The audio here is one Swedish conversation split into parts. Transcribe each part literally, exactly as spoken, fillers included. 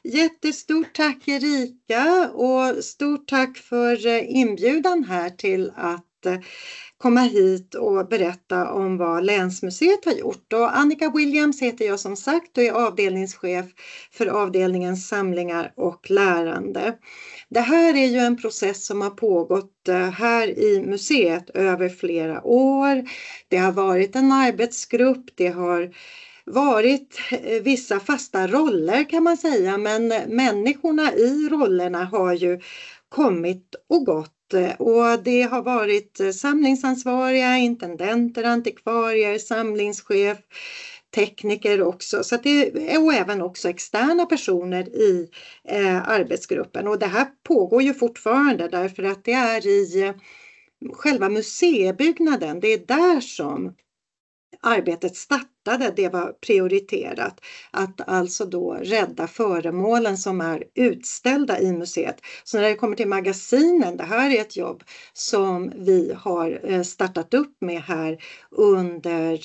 Jättestort tack Erika och stort tack för inbjudan här till att komma hit och berätta om vad Länsmuseet har gjort. Och Annika Williams heter jag som sagt och är avdelningschef för avdelningens samlingar och lärande. Det här är ju en process som har pågått här i museet över flera år. Det har varit en arbetsgrupp, det har varit vissa fasta roller kan man säga, men människorna i rollerna har ju kommit och gått. Och det har varit samlingsansvariga, intendenter, antikvarier, samlingschef, tekniker också. Så att det, och även också externa personer i eh, arbetsgruppen. Och det här pågår ju fortfarande därför att det är i eh, själva museibyggnaden. Det är där som arbetet startade, det var prioriterat att alltså då rädda föremålen som är utställda i museet. Så när det kommer till magasinen, det här är ett jobb som vi har startat upp med här under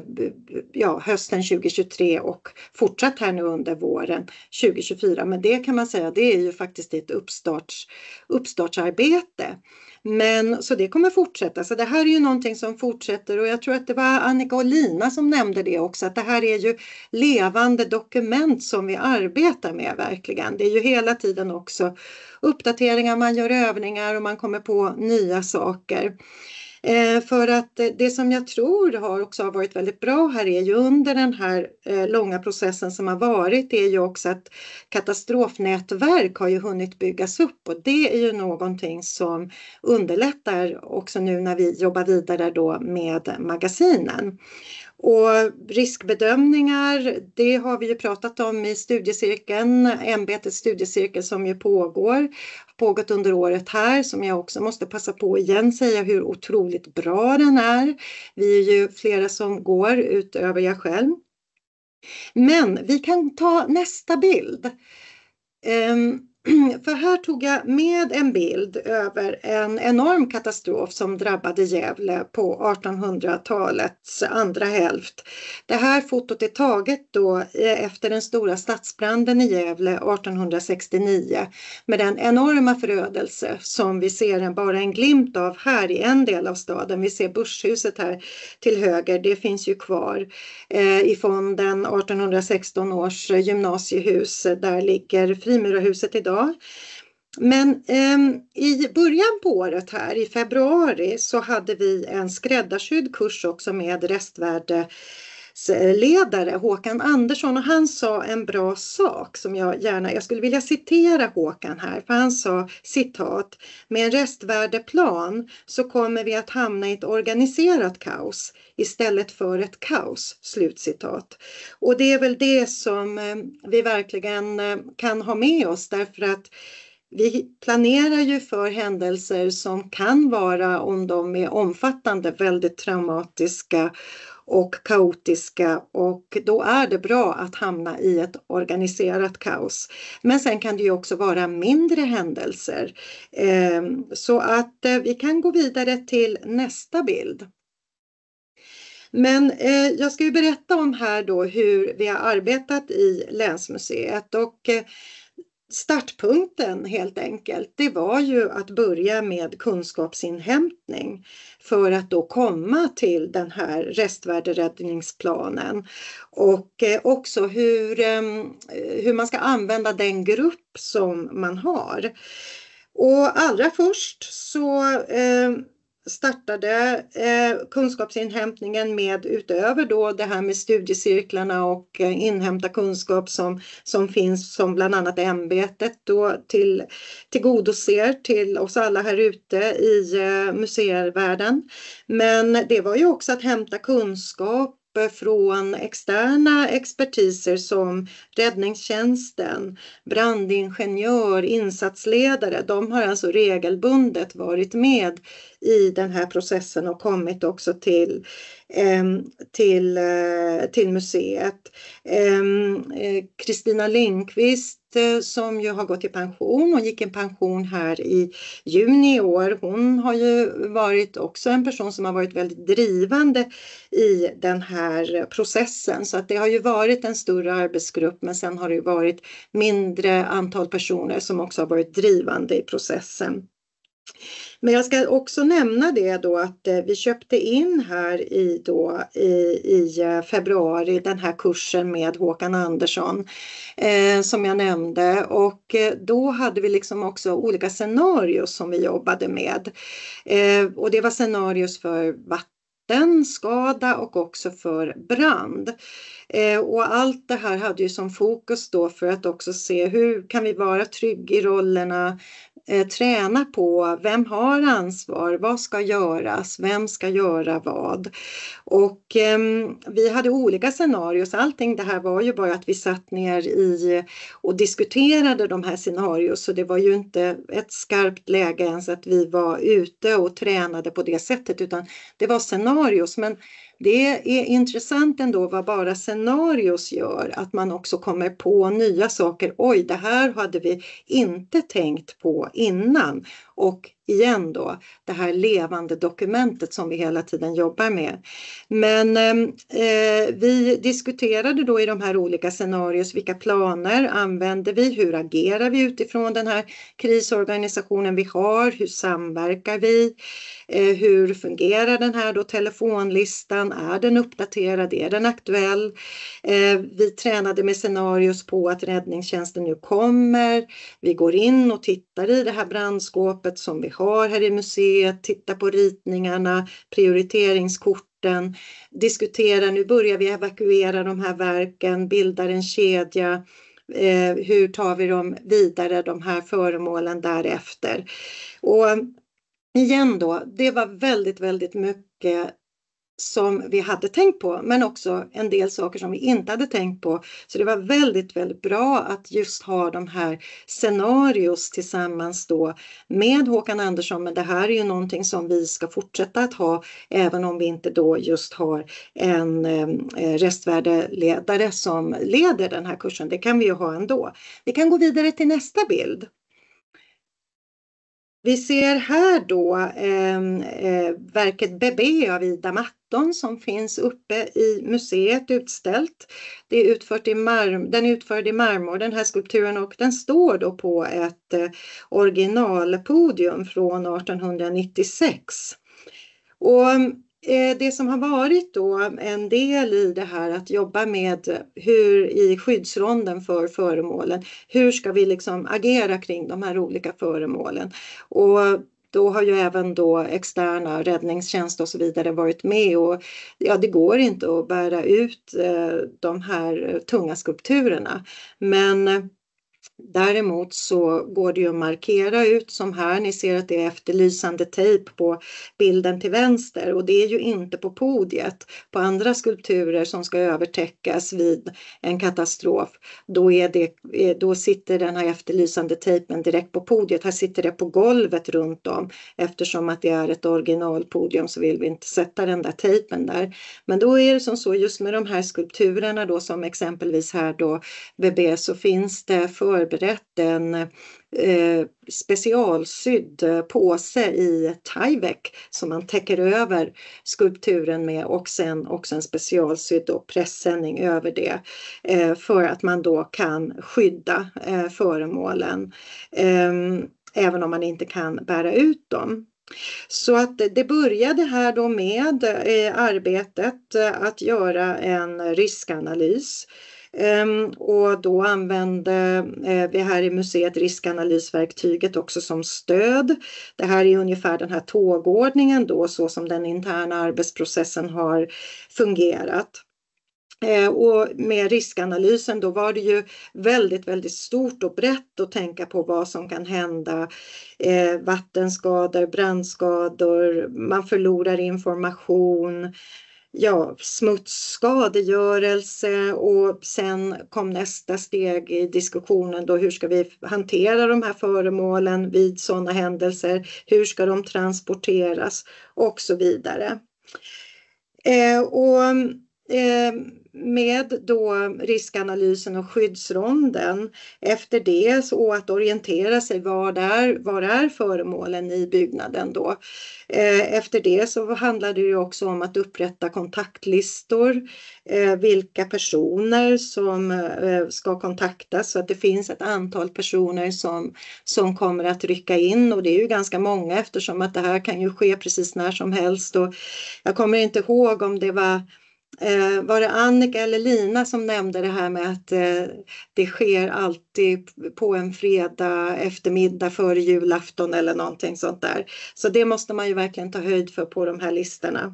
ja, hösten tjugo tjugotre och fortsatt här nu under våren tjugo tjugofyra. Men det kan man säga, det är ju faktiskt ett uppstarts, uppstartsarbete. Men så det kommer fortsätta, så det här är ju någonting som fortsätter och jag tror att det var Annika och Lina som nämnde det också, att det här är ju levande dokument som vi arbetar med verkligen. Det är ju hela tiden också uppdateringar, man gör övningar och man kommer på nya saker. Eh, för att det som jag tror har också har varit väldigt bra här är ju under den här eh, långa processen som har varit, det är ju också att katastrofnätverk har ju hunnit byggas upp och det är ju någonting som underlättar också nu när vi jobbar vidare då med magasinen. Och riskbedömningar, det har vi ju pratat om i studiecirkeln, ämbetets studiecirkel som ju pågår, pågått under året här, som jag också måste passa på igen säga hur otroligt bra den är. Vi är ju flera som går utöver jag själv. Men vi kan ta nästa bild. Um, För här tog jag med en bild över en enorm katastrof som drabbade Gävle på artonhundratalets andra hälft. Det här fotot är taget då efter den stora stadsbranden i Gävle artonhundrasextionio med den enorma förödelse som vi ser en, bara en glimt av här i en del av staden. Vi ser Börshuset här till höger, det finns ju kvar eh, i fonden artonhundrasexton års gymnasiehus. Där ligger Frimurarhuset idag. Men eh, i början på året här i februari så hade vi en skräddarsydd kurs också med restvärdeledare Håkan Andersson och han sa en bra sak som jag gärna, jag skulle vilja citera Håkan här för han sa citat: med en restvärdeplan så kommer vi att hamna i ett organiserat kaos istället för ett kaos, slutcitat. Och det är väl det som eh, vi verkligen eh, kan ha med oss därför att vi planerar ju för händelser som kan vara, om de är omfattande, väldigt traumatiska och kaotiska och då är det bra att hamna i ett organiserat kaos. Men sen kan det ju också vara mindre händelser. Så att vi kan gå vidare till nästa bild. Men eh, jag ska ju berätta om här då hur vi har arbetat i Länsmuseet och eh, startpunkten helt enkelt, det var ju att börja med kunskapsinhämtning för att då komma till den här restvärderäddningsplanen och eh, också hur, eh, hur man ska använda den grupp som man har. Och allra först så eh, startade eh, kunskapsinhämtningen med utöver då det här med studiecirklarna och eh, inhämta kunskap som, som finns som bland annat ämbetet då till, tillgodoser till oss alla här ute i eh, museivärlden. Men det var ju också att hämta kunskap från externa expertiser som räddningstjänsten, brandingenjör, insatsledare. De har alltså regelbundet varit med i den här processen och kommit också till, eh, till, eh, till museet. Kristina eh, Lindqvist eh, som ju har gått i pension. Hon gick i pension här i juni i år. Hon har ju varit också en person som har varit väldigt drivande i den här processen. Så att det har ju varit en större arbetsgrupp, men sen har det ju varit mindre antal personer som också har varit drivande i processen. Men jag ska också nämna det då att eh, vi köpte in här i, då, i, i eh, februari den här kursen med Håkan Andersson eh, som jag nämnde, och eh, då hade vi liksom också olika scenarios som vi jobbade med, eh, och det var scenarios för vattenskada och också för brand. Eh, och allt det här hade ju som fokus då för att också se hur kan vi vara trygga i rollerna, eh, träna på vem har ansvar, vad ska göras, vem ska göra vad. Och eh, vi hade olika scenarios, allting det här var ju bara att vi satt ner i och diskuterade de här scenarios, så det var ju inte ett skarpt läge ens att vi var ute och tränade på det sättet, utan det var scenarios. Men det är intressant ändå vad bara scenarios gör, att man också kommer på nya saker. Oj, det här hade vi inte tänkt på innan. Och igen då, det här levande dokumentet som vi hela tiden jobbar med. Men eh, vi diskuterade då i de här olika scenarios, vilka planer använder vi, hur agerar vi utifrån den här krisorganisationen vi har, hur samverkar vi, eh, hur fungerar den här då telefonlistan, är den uppdaterad, är den aktuell. Eh, vi tränade med scenarios på att räddningstjänsten nu kommer, vi går in och tittar i det här brandskåpet som vi har här i museet, tittar på ritningarna, prioriteringskorten, diskuterar, nu börjar vi evakuera de här verken, bildar en kedja, eh, hur tar vi dem vidare, de här föremålen därefter. Och igen då, det var väldigt, väldigt mycket som vi hade tänkt på, men också en del saker som vi inte hade tänkt på. Så det var väldigt, väldigt bra att just ha de här scenarios tillsammans då med Håkan Andersson. Men det här är ju någonting som vi ska fortsätta att ha, även om vi inte då just har en eh, restvärdeledare som leder den här kursen. Det kan vi ju ha ändå. Vi kan gå vidare till nästa bild. Vi ser här då eh, eh, verket Bebé av Ida Matton som finns uppe i museet utställt. Det är utfört i marm- den är utförd i marmor, den här skulpturen, och den står då på ett eh, originalpodium från artonhundranittiosex. Och det som har varit då en del i det här att jobba med hur i skyddsronden för föremålen, hur ska vi liksom agera kring de här olika föremålen, och då har ju även då externa räddningstjänst och så vidare varit med, och ja, det går inte att bära ut eh, de här tunga skulpturerna, men däremot så går det ju att markera ut, som här, ni ser att det är efterlysande tejp på bilden till vänster, och det är ju inte på podiet. På andra skulpturer som ska övertäckas vid en katastrof, då, är det, då sitter den här efterlysande tejpen direkt på podiet. Här sitter det på golvet runt om, eftersom att det är ett originalpodium så vill vi inte sätta den där tejpen där. Men då är det som så, just med de här skulpturerna då, som exempelvis här då Bebé, så finns det för berett en eh, specialsydd påse i Tyvek som man täcker över skulpturen med, och sen också en specialsydd och pressändning över det eh, för att man då kan skydda eh, föremålen eh, även om man inte kan bära ut dem. Så att det började här då med eh, arbetet att göra en riskanalys. Um, och då använde uh, vi här i museet riskanalysverktyget också som stöd. Det här är ungefär den här tågordningen då, så som den interna arbetsprocessen har fungerat. Uh, och med riskanalysen då var det ju väldigt, väldigt stort och brett att tänka på vad som kan hända. Uh, vattenskador, brandskador, man förlorar information. Ja, smutsskadegörelse, och sen kom nästa steg i diskussionen då, hur ska vi hantera de här föremålen vid sådana händelser, hur ska de transporteras och så vidare. Eh, och eh, med då riskanalysen och skyddsronden. Efter det så att orientera sig var är, var är föremålen i byggnaden då. Eh, efter det så handlar det ju också om att upprätta kontaktlistor, eh, vilka personer som eh, ska kontaktas, så att det finns ett antal personer som, som kommer att rycka in, och det är ju ganska många eftersom att det här kan ju ske precis när som helst. Och jag kommer inte ihåg om det var Eh, var det Annika eller Lina som nämnde det här med att eh, det sker alltid på en fredag eftermiddag före julafton eller någonting sånt där. Så det måste man ju verkligen ta höjd för på de här listorna.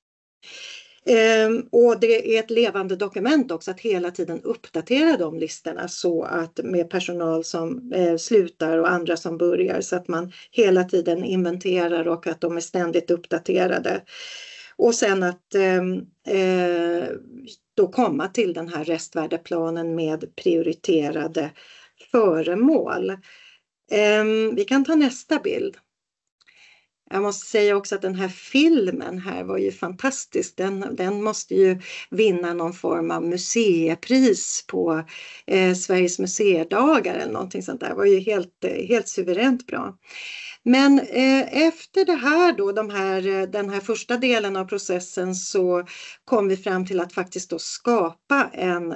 Eh, och det är ett levande dokument också, att hela tiden uppdatera de listorna, så att med personal som eh, slutar och andra som börjar, så att man hela tiden inventerar och att de är ständigt uppdaterade. Och sen att eh, då komma till den här restvärdeplanen med prioriterade föremål. Eh, vi kan ta nästa bild. Jag måste säga också att den här filmen här var ju fantastisk. Den, den måste ju vinna någon form av museipris på eh, Sveriges museidagar eller någonting sånt där. Det var ju helt, helt suveränt bra. Men eh, efter det här då, de här, den här första delen av processen, så kom vi fram till att faktiskt då skapa en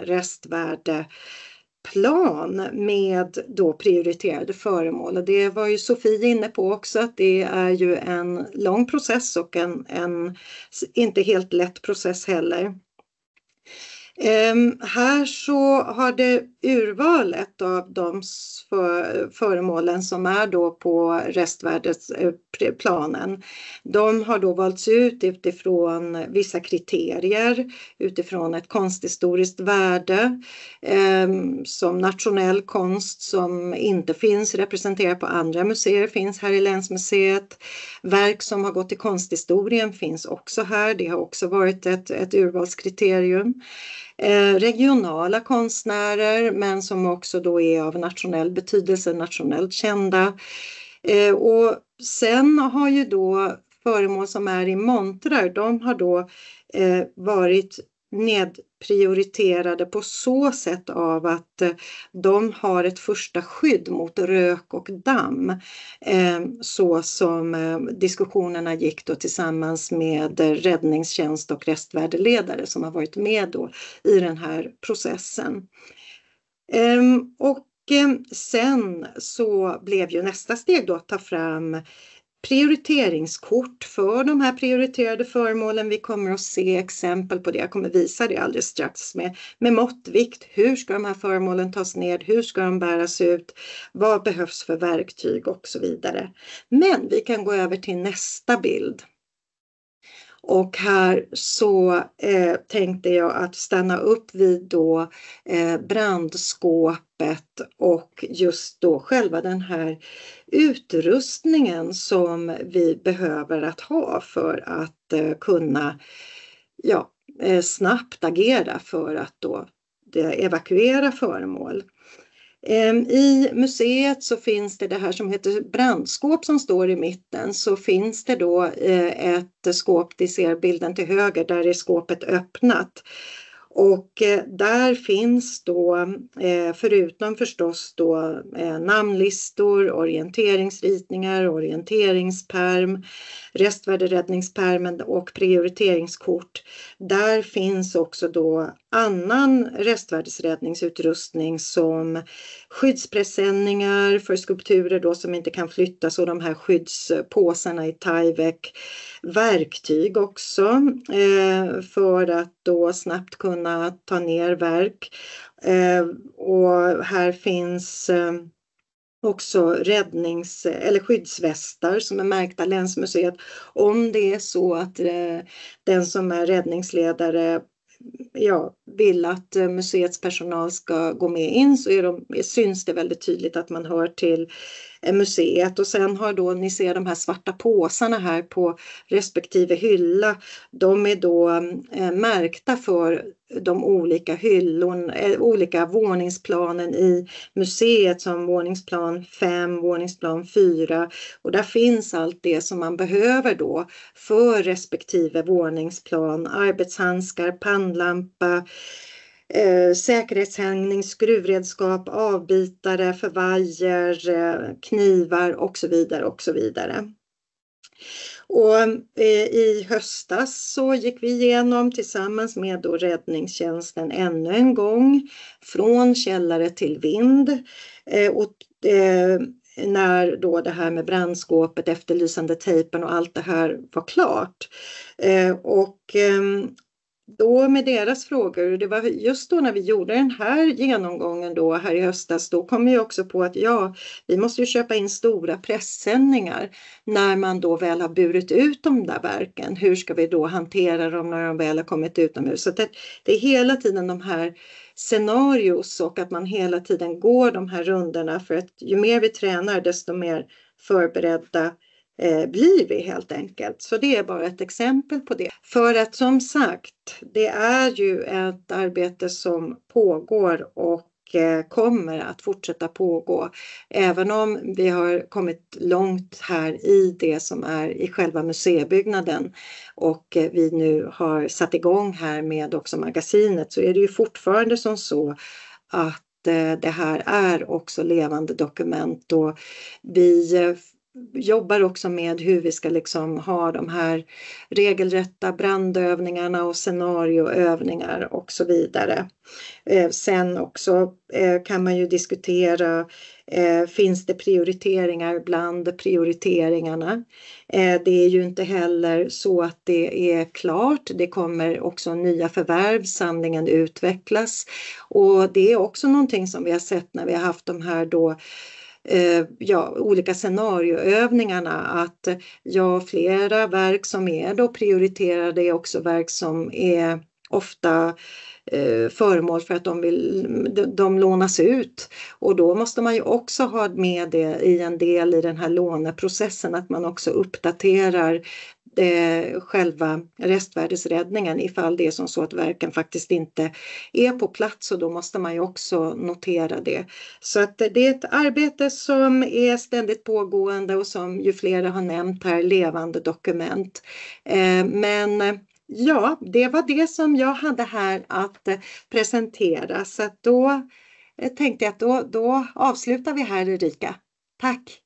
restvärdeplan med då prioriterade föremål. Och det var ju Sofie inne på också, att det är ju en lång process och en, en inte helt lätt process heller. Um, här så har det urvalet av de för, föremålen som är då på restvärdeplanen. De har då valts ut utifrån vissa kriterier, utifrån ett konsthistoriskt värde, um, som nationell konst som inte finns representerad på andra museer finns här i Länsmuseet. Verk som har gått i konsthistorien finns också här, det har också varit ett, ett urvalskriterium. Eh, regionala konstnärer, men som också då är av nationell betydelse, nationellt kända. Eh, och sen har ju då föremål som är i montrar, de har då eh, varit nedprioriterade på så sätt av att eh, de har ett första skydd mot rök och damm, eh, så som eh, diskussionerna gick då tillsammans med eh, räddningstjänst och restvärdeledare som har varit med då i den här processen. Eh, och eh, sen så blev ju nästa steg då att ta fram prioriteringskort för de här prioriterade föremålen. Vi kommer att se exempel på det. Jag kommer visa det alldeles strax med, med måttvikt. Hur ska de här föremålen tas ned? Hur ska de bäras ut? Vad behövs för verktyg och så vidare. Men vi kan gå över till nästa bild. Och här så eh, tänkte jag att stanna upp vid då eh, brandskåpet och just då själva den här utrustningen som vi behöver att ha för att eh, kunna ja, eh, snabbt agera för att då eh, evakuera föremål. I museet så finns det det här som heter brandskåp som står i mitten, så finns det då ett skåp, ni ser bilden till höger, där är skåpet öppnat. Och där finns då, förutom förstås då namnlistor, orienteringsritningar, orienteringspärm, restvärderäddningspärmen och prioriteringskort. Där finns också då annan restvärdesräddningsutrustning som skyddspresenningar för skulpturer då som inte kan flyttas, och de här skyddspåsarna i Tyvek. Verktyg också eh, för att då snabbt kunna ta ner verk. Eh, och här finns eh, också räddnings- eller skyddsvästar som är märkta Länsmuseet. Om det är så att eh, den som är räddningsledare ja, vill att museets personal ska gå med in, så är de, syns det väldigt tydligt att man hör till museet. Och sen har då, ni ser de här svarta påsarna här på respektive hylla. De är då eh, märkta för de olika hyllorna, eh, olika våningsplanen i museet, som våningsplan fem, våningsplan fyra, och där finns allt det som man behöver då för respektive våningsplan: arbetshandskar, pannlampa, eh, säkerhetshängning, skruvredskap, avbitare för vajer, eh, knivar och så vidare och så vidare. Och eh, i höstas så gick vi igenom tillsammans med då räddningstjänsten ännu en gång från källare till vind. Eh, och eh, när då det här med brandskåpet, efterlysande tejpen och allt det här var klart. Eh, och eh, då med deras frågor, det var just då när vi gjorde den här genomgången då här i höstas, då kom vi också på att ja, vi måste ju köpa in stora pressändningar när man då väl har burit ut de där verken. Hur ska vi då hantera dem när de väl har kommit utomhus? Så det, det är hela tiden de här scenarios, och att man hela tiden går de här rundorna, för att ju mer vi tränar desto mer förberedda Eh, blir vi helt enkelt. Så det är bara ett exempel på det. För att som sagt, det är ju ett arbete som pågår och eh, kommer att fortsätta pågå. Även om vi har kommit långt här i det som är i själva museibyggnaden och eh, vi nu har satt igång här med också magasinet, så är det ju fortfarande som så att eh, det här är också levande dokument, och vi eh, jobbar också med hur vi ska liksom ha de här regelrätta brandövningarna och scenarioövningar och så vidare. Eh, sen också eh, kan man ju diskutera, eh, finns det prioriteringar bland prioriteringarna? Eh, det är ju inte heller så att det är klart. Det kommer också nya förvärv, samlingen utvecklas, och det är också någonting som vi har sett när vi har haft de här då Eh, ja, olika scenarioövningarna, att ja, flera verk som är då prioriterade är också verk som är ofta eh, föremål för att de, vill, de, de lånas ut, och då måste man ju också ha med det i en del i den här låneprocessen, att man också uppdaterar Eh, själva restvärdesräddningen ifall det är som så att verken faktiskt inte är på plats, och då måste man ju också notera det. Så att det är ett arbete som är ständigt pågående och som ju flera har nämnt här, levande dokument. Eh, men ja, det var det som jag hade här att presentera, så att då tänkte jag att då, då avslutar vi här, Erika. Tack!